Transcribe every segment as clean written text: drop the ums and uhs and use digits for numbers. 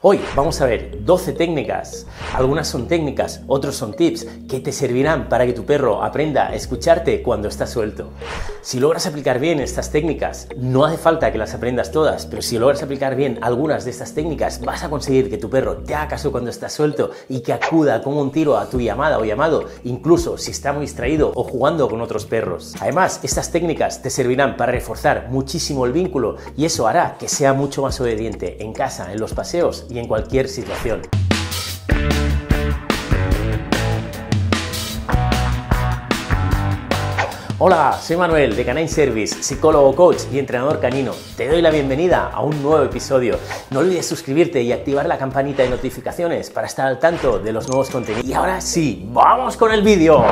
Hoy vamos a ver 12 técnicas, algunas son técnicas, otros son tips que te servirán para que tu perro aprenda a escucharte cuando está suelto. Si logras aplicar bien estas técnicas, no hace falta que las aprendas todas, pero si logras aplicar bien algunas de estas técnicas, vas a conseguir que tu perro te haga caso cuando está suelto y que acuda como un tiro a tu llamada o llamado, incluso si está muy distraído o jugando con otros perros. Además, estas técnicas te servirán para reforzar muchísimo el vínculo y eso hará que sea mucho más obediente en casa, en los paseos y en cualquier situación. Hola, soy Manuel de Canine Service, psicólogo, coach y entrenador canino. Te doy la bienvenida a un nuevo episodio. No olvides suscribirte y activar la campanita de notificaciones para estar al tanto de los nuevos contenidos. Y ahora sí, ¡vamos con el vídeo!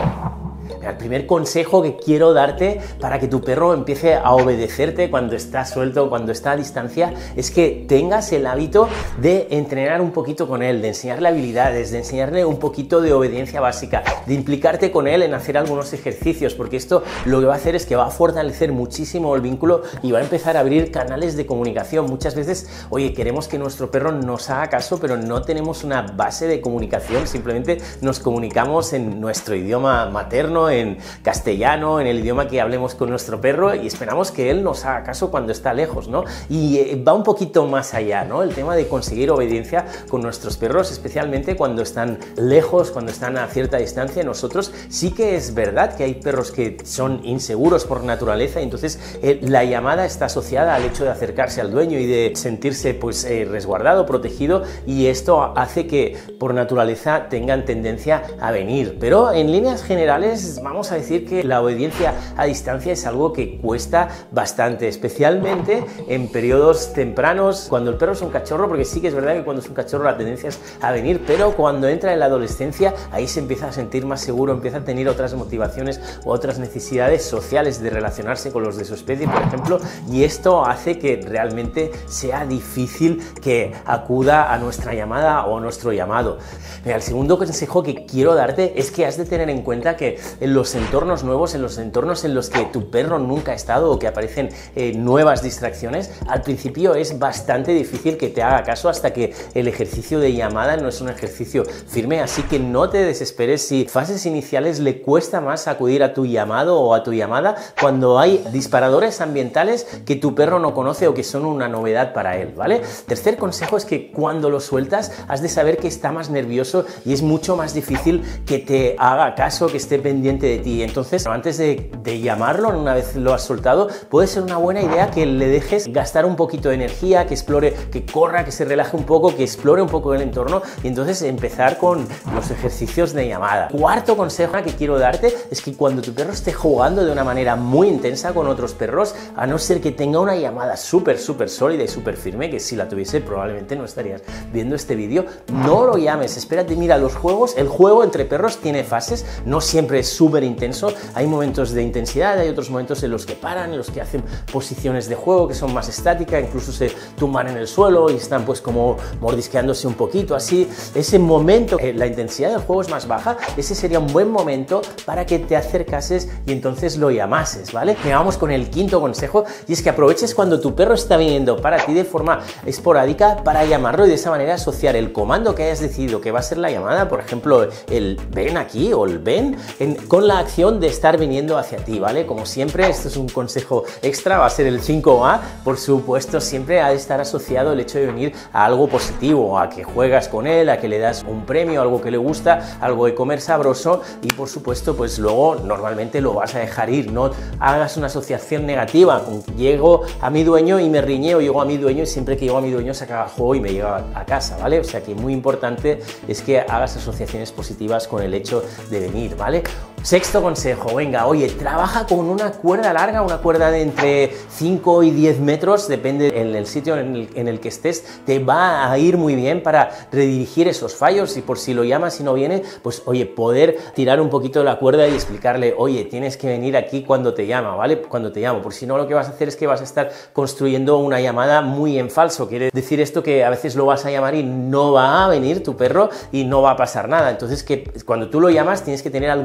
El primer consejo que quiero darte para que tu perro empiece a obedecerte cuando está suelto, cuando está a distancia, es que tengas el hábito de entrenar un poquito con él, de enseñarle habilidades, de enseñarle un poquito de obediencia básica, de implicarte con él en hacer algunos ejercicios, porque esto lo que va a hacer es que va a fortalecer muchísimo el vínculo y va a empezar a abrir canales de comunicación. Muchas veces, oye, queremos que nuestro perro nos haga caso, pero no tenemos una base de comunicación, simplemente nos comunicamos en nuestro idioma materno, en castellano, en el idioma que hablemos con nuestro perro y esperamos que él nos haga caso cuando está lejos, ¿no? Y va un poquito más allá, ¿no? El tema de conseguir obediencia con nuestros perros, especialmente cuando están lejos, cuando están a cierta distancia. Nosotros sí que es verdad que hay perros que son inseguros por naturaleza y entonces la llamada está asociada al hecho de acercarse al dueño y de sentirse pues resguardado, protegido, y esto hace que por naturaleza tengan tendencia a venir. Pero en líneas generales vamos a decir que la obediencia a distancia es algo que cuesta bastante, especialmente en periodos tempranos, cuando el perro es un cachorro, porque sí que es verdad que cuando es un cachorro la tendencia es a venir, pero cuando entra en la adolescencia, ahí se empieza a sentir más seguro, empieza a tener otras motivaciones u otras necesidades sociales de relacionarse con los de su especie, por ejemplo, y esto hace que realmente sea difícil que acuda a nuestra llamada o a nuestro llamado. Mira, el segundo consejo que quiero darte es que has de tener en cuenta que en los entornos nuevos, en los entornos en los que tu perro nunca ha estado o que aparecen nuevas distracciones, al principio es bastante difícil que te haga caso hasta que el ejercicio de llamada no es un ejercicio firme, así que no te desesperes si en fases iniciales le cuesta más acudir a tu llamado o a tu llamada cuando hay disparadores ambientales que tu perro no conoce o que son una novedad para él, ¿vale? Tercer consejo es que cuando lo sueltas has de saber que está más nervioso y es mucho más difícil que te haga caso, que esté pendiente de ti. Entonces, antes de llamarlo, una vez lo has soltado, puede ser una buena idea que le dejes gastar un poquito de energía, que explore, que corra, que se relaje un poco, que explore un poco el entorno y entonces empezar con los ejercicios de llamada. Cuarto consejo que quiero darte es que cuando tu perro esté jugando de una manera muy intensa con otros perros, a no ser que tenga una llamada súper sólida y súper firme, que si la tuviese probablemente no estarías viendo este vídeo, no lo llames, espérate, mira, los juegos, el juego entre perros tiene fases, no siempre es súper intenso, hay momentos de intensidad, hay otros momentos en los que paran, en los que hacen posiciones de juego que son más estáticas, incluso se tumban en el suelo y están pues como mordisqueándose un poquito así. Ese momento, la intensidad del juego es más baja, ese sería un buen momento para que te acercases y entonces lo llamases, ¿vale? Y vamos con el quinto consejo, y es que aproveches cuando tu perro está viniendo para ti de forma esporádica para llamarlo y de esa manera asociar el comando que hayas decidido que va a ser la llamada, por ejemplo el ven aquí o el ven, con la acción de estar viniendo hacia ti, ¿vale? Como siempre, esto es un consejo extra, va a ser el 5A, por supuesto, siempre ha de estar asociado el hecho de venir a algo positivo, a que juegas con él, a que le das un premio, algo que le gusta, algo de comer sabroso y por supuesto, pues luego normalmente lo vas a dejar ir, no hagas una asociación negativa, llego a mi dueño y me riñe o llego a mi dueño y siempre que llego a mi dueño se acaba el juego y me lleva a casa, ¿vale? O sea que muy importante es que hagas asociaciones positivas con el hecho de venir, ¿vale? Sexto consejo, venga, oye, trabaja con una cuerda larga, una cuerda de entre 5 y 10 metros, depende del sitio en el que estés, te va a ir muy bien para redirigir esos fallos y por si lo llamas y no viene, pues oye, poder tirar un poquito de la cuerda y explicarle, oye, tienes que venir aquí cuando te llama, ¿vale? Cuando te llamo, por si no lo que vas a hacer es que vas a estar construyendo una llamada muy en falso, quiere decir esto que a veces lo vas a llamar y no va a venir tu perro y no va a pasar nada, entonces que cuando tú lo llamas tienes que tener alguna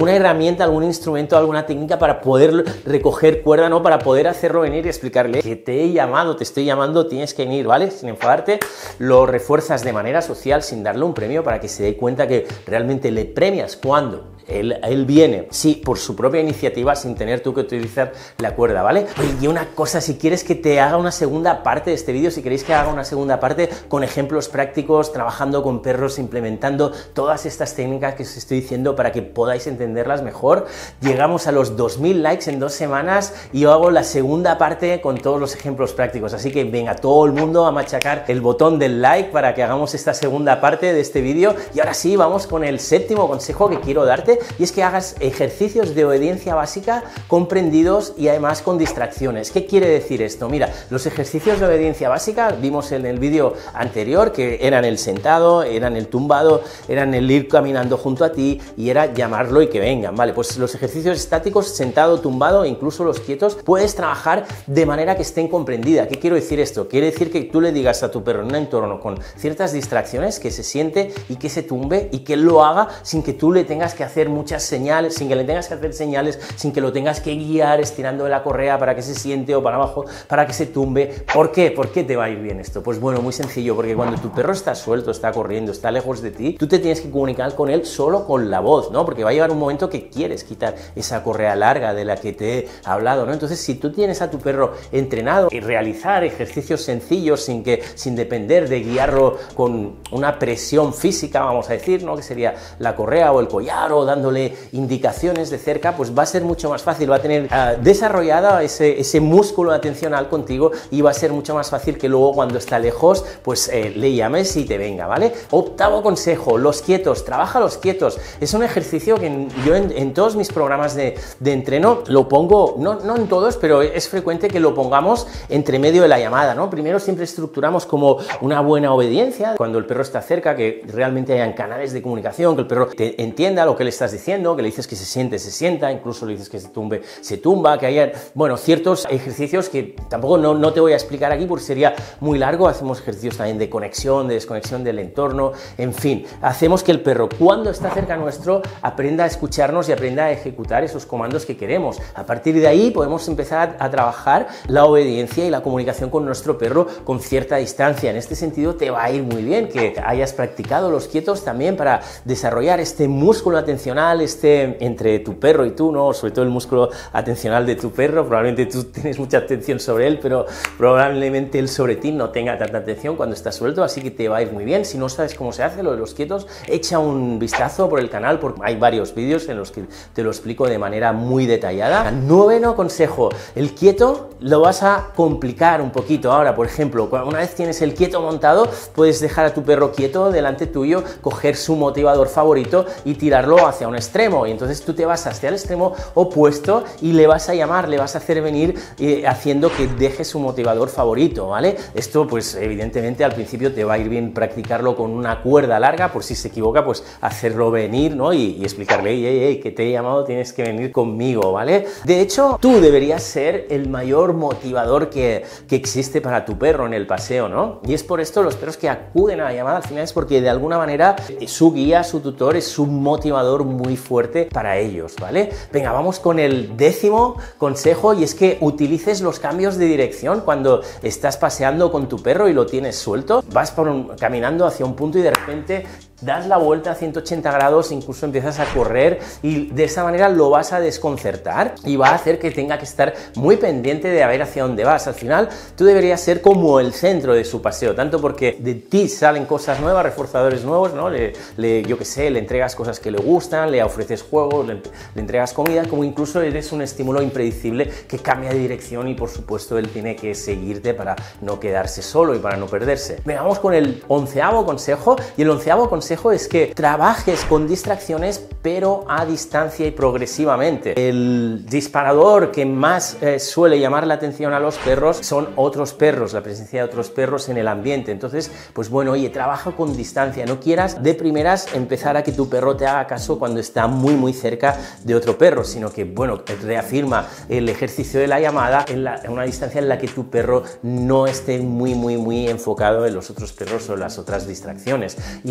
alguna herramienta, algún instrumento, alguna técnica para poder recoger cuerda, ¿no? Para poder hacerlo venir y explicarle que te he llamado, te estoy llamando, tienes que venir, ¿vale? Sin enfadarte, lo refuerzas de manera social sin darle un premio para que se dé cuenta que realmente le premias cuando él viene, sí, por su propia iniciativa, sin tener tú que utilizar la cuerda, ¿vale? Oye, y una cosa, si quieres que te haga una segunda parte de este vídeo, si queréis que haga una segunda parte con ejemplos prácticos, trabajando con perros, implementando todas estas técnicas que os estoy diciendo para que podáis entenderlas mejor, llegamos a los 2000 likes en 2 semanas y yo hago la segunda parte con todos los ejemplos prácticos, así que venga todo el mundo a machacar el botón del like para que hagamos esta segunda parte de este vídeo. Y ahora sí, vamos con el séptimo consejo que quiero darte, y es que hagas ejercicios de obediencia básica comprendidos y además con distracciones. ¿Qué quiere decir esto? Mira, los ejercicios de obediencia básica vimos en el vídeo anterior que eran el sentado, eran el tumbado, eran el ir caminando junto a ti y era llamarlo y que vengan, ¿vale? Pues los ejercicios estáticos, sentado, tumbado e incluso los quietos, puedes trabajar de manera que estén comprendidas. ¿Qué quiero decir esto? Quiere decir que tú le digas a tu perro en un entorno con ciertas distracciones que se siente y que se tumbe y que él lo haga sin que tú le tengas que hacer muchas señales, sin que le tengas que hacer señales, sin que lo tengas que guiar estirando de la correa para que se siente o para abajo para que se tumbe. ¿Por qué? ¿Por qué te va a ir bien esto? Pues bueno, muy sencillo, porque cuando tu perro está suelto, está corriendo, está lejos de ti, tú te tienes que comunicar con él solo con la voz, ¿no? Porque va a llegar un momento que quieres quitar esa correa larga de la que te he hablado, ¿no? Entonces, si tú tienes a tu perro entrenado y realizar ejercicios sencillos sin depender de guiarlo con una presión física, vamos a decir, ¿no? Que sería la correa o el collar o dándole indicaciones de cerca, pues va a ser mucho más fácil, va a tener desarrollada ese músculo atencional contigo y va a ser mucho más fácil que luego cuando está lejos, pues le llames y te venga, ¿vale? Octavo consejo, los quietos, trabaja los quietos. Es un ejercicio que yo en todos mis programas de entreno lo pongo, no en todos, pero es frecuente que lo pongamos entre medio de la llamada, ¿no? Primero siempre estructuramos como una buena obediencia, cuando el perro está cerca, que realmente hayan canales de comunicación, que el perro te entienda lo que le estás diciendo, que le dices que se siente, se sienta, incluso le dices que se tumbe, se tumba, que haya, bueno, ciertos ejercicios que tampoco no te voy a explicar aquí porque sería muy largo. Hacemos ejercicios también de conexión, de desconexión del entorno, en fin, hacemos que el perro cuando está cerca nuestro aprenda a escucharnos y aprenda a ejecutar esos comandos que queremos. A partir de ahí podemos empezar a trabajar la obediencia y la comunicación con nuestro perro con cierta distancia. En este sentido te va a ir muy bien que hayas practicado los quietos también para desarrollar este músculo atencional, entre tu perro y tú, ¿no? Sobre todo el músculo atencional de tu perro. Probablemente tú tienes mucha atención sobre él, pero probablemente él sobre ti no tenga tanta atención cuando está suelto, así que te va a ir muy bien. Si no sabes cómo se hace lo de los quietos, echa un vistazo por el canal porque hay varios vídeos en los que te lo explico de manera muy detallada. Noveno consejo, el quieto lo vas a complicar un poquito. Ahora, por ejemplo, una vez tienes el quieto montado, puedes dejar a tu perro quieto delante tuyo, coger su motivador favorito y tirarlo hacia un extremo, y entonces tú te vas hacia el extremo opuesto y le vas a llamar, le vas a hacer venir haciendo que deje su motivador favorito, ¿vale? Esto pues evidentemente al principio te va a ir bien practicarlo con una cuerda larga, por si se equivoca pues hacerlo venir, ¿no? Y explicarle, hey, que te he llamado, tienes que venir conmigo, ¿vale? De hecho, tú deberías ser el mayor motivador que existe para tu perro en el paseo, ¿no? Y es por esto los perros que acuden a la llamada al final es porque de alguna manera su guía, su tutor es su motivador muy fuerte para ellos, ¿vale? Venga, vamos con el 10º consejo, y es que utilices los cambios de dirección cuando estás paseando con tu perro y lo tienes suelto. Vas caminando hacia un punto y de repente das la vuelta a 180 grados, incluso empiezas a correr y de esa manera lo vas a desconcertar y va a hacer que tenga que estar muy pendiente de a ver hacia dónde vas. Al final tú deberías ser como el centro de su paseo, tanto porque de ti salen cosas nuevas, reforzadores nuevos, ¿no? Yo qué sé, le entregas cosas que le gustan, le ofreces juegos, le entregas comida, como incluso eres un estímulo impredecible que cambia de dirección y por supuesto él tiene que seguirte para no quedarse solo y para no perderse. Venga, vamos con el 11º consejo, y el 11º consejo es que trabajes con distracciones pero a distancia y progresivamente. El disparador que más suele llamar la atención a los perros son otros perros, la presencia de otros perros en el ambiente. Entonces, pues bueno, oye, trabaja con distancia, no quieras de primeras empezar a que tu perro te haga caso cuando está muy cerca de otro perro, sino que, bueno, reafirma el ejercicio de la llamada en una distancia en la que tu perro no esté muy enfocado en los otros perros o las otras distracciones. Y venga, vamos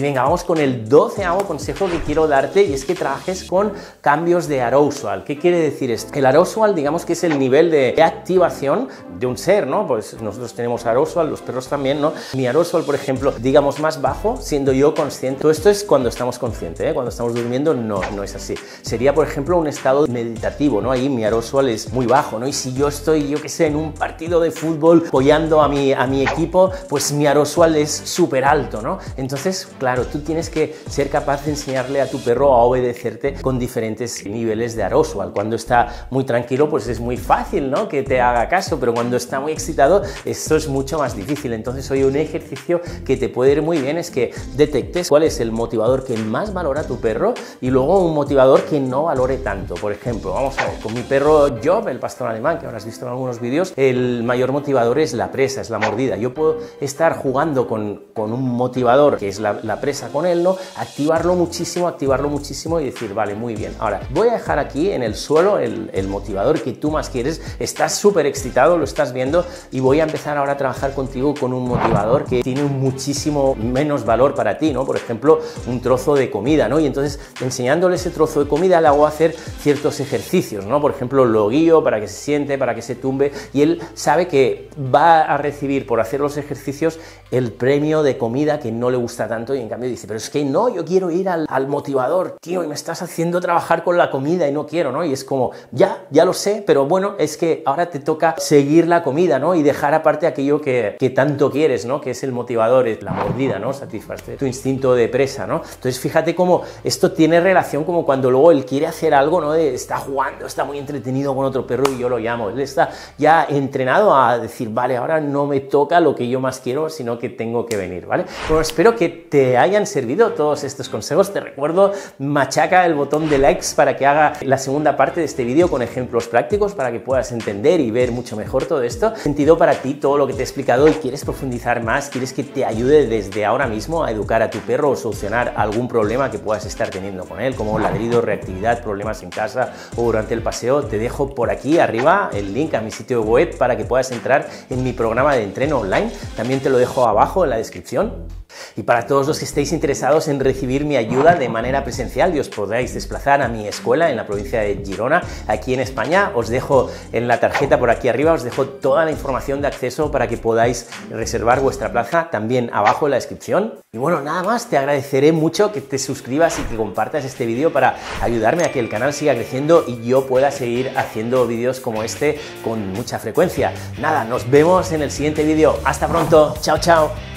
con el 12º consejo que quiero darte, y es que trabajes con cambios de arousal. ¿Qué quiere decir esto? El arousal, digamos que es el nivel de activación de un ser, ¿no? Pues nosotros tenemos arousal, los perros también, ¿no? Mi arousal, por ejemplo, digamos más bajo, siendo yo consciente. Todo esto es cuando estamos conscientes, ¿eh? Cuando estamos durmiendo no es así. Sería, por ejemplo, un estado meditativo, ¿no? Ahí mi arousal es muy bajo, ¿no? Y si yo estoy, yo qué sé, en un partido de fútbol apoyando a mi equipo, pues mi arousal es súper alto, ¿no? Entonces, claro, tú tienes que ser capaz de enseñarle a tu perro a obedecerte con diferentes niveles de arousal. Cuando está muy tranquilo, pues es muy fácil, ¿no? Que te haga caso, pero cuando está muy excitado, esto es mucho más difícil. Entonces, hoy un ejercicio que te puede ir muy bien es que detectes cuál es el motivador que más valora tu perro y luego un motivador que no valore tanto. Por ejemplo, vamos a ver, con mi perro Job, el pastor alemán, que habrás visto en algunos vídeos, el mayor motivador es la presa, es la mordida. Yo puedo estar jugando con un motivador que es la presa con él, ¿no? Activarlo muchísimo y decir, vale, muy bien. Ahora, voy a dejar aquí en el suelo el motivador que tú más quieres. Estás súper excitado, lo estás viendo, y voy a empezar ahora a trabajar contigo con un motivador que tiene muchísimo menos valor para ti, ¿no? Por ejemplo, un trozo de comida, ¿no? Y entonces, enseñándole ese trozo de comida, le hago hacer ciertos ejercicios, ¿no? Por ejemplo, lo guío para que se siente, para que se tumbe, y él sabe que va a recibir por hacer los ejercicios el premio de comida que no le gusta tanto, y en cambio dice, pero es que no, yo quiero ir al motivador, tío, y me estás haciendo trabajar con la comida y no quiero, ¿no? Y es como, ya lo sé, pero bueno, es que ahora te toca seguir la comida, ¿no? Y dejar aparte aquello que tanto quieres, ¿no? Que es el motivador, es la mordida, ¿no? Satisfacer tu instinto de presa, ¿no? Entonces, fíjate cómo esto tiene relación como cuando luego él quiere hacer algo, ¿no? Está jugando, está muy entretenido con otro perro y yo lo llamo. Él está ya entrenado a decir, vale, ahora no me toca lo que yo más quiero, sino que tengo que venir, ¿vale? Bueno, espero que te hayan servido todos estos consejos. Te recuerdo, machaca el botón de likes para que haga la segunda parte de este vídeo con ejemplos prácticos para que puedas entender y ver mucho mejor todo esto. ¿Sentido para ti todo lo que te he explicado y quieres profundizar más? ¿Quieres que te ayude desde ahora mismo a educar a tu perro o solucionar algún problema que puedas estar teniendo con él, como ladrido, reactividad, problemas en casa o durante el paseo? Te dejo por aquí arriba el link a mi sitio web para que puedas entrar en mi programa de entreno online. También te lo dejo abajo en la descripción. Y para todos los que estéis interesados en recibir mi ayuda de manera presencial y os podáis desplazar a mi escuela en la provincia de Girona, aquí en España, os dejo en la tarjeta por aquí arriba, os dejo toda la información de acceso para que podáis reservar vuestra plaza también abajo en la descripción. Y bueno, nada más, te agradeceré mucho que te suscribas y que compartas este vídeo para ayudarme a que el canal siga creciendo y yo pueda seguir haciendo vídeos como este con mucha frecuencia. Nada, nos vemos en el siguiente vídeo. Hasta pronto, chao, chao.